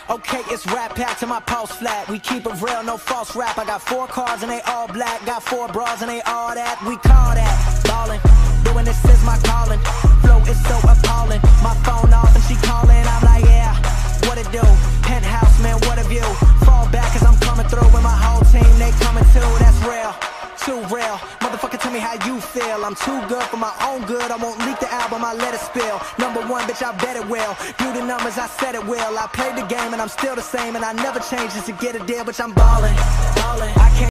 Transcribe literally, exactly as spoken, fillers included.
Okay, it's rap pack to my pulse flat. We keep it real, no false rap. I got four cars and they all black. Got four bras and they all that. We call that ballin'. Doing this is my calling. Flow is so appalling. My phone off and she calling. I'm like, yeah, what it do? Penthouse, man, what a view. Fall back cause I'm coming through with my whole team. They coming too, that's real. Too real. Motherfucker, tell me how you feel. I'm too good for my own good. I won't leak the album, I let it spill. Number one, bitch, I bet it will. Do the numbers, I said it will. I played the game and I'm still the same. And I never changed just to get a deal, bitch, I'm ballin', ballin'. I can't